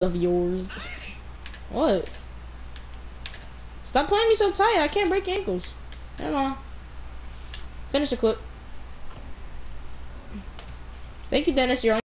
of yours. What? Stop playing me so tight. I can't break ankles. Come on. Finish the clip. Thank you, Dennis. You're on.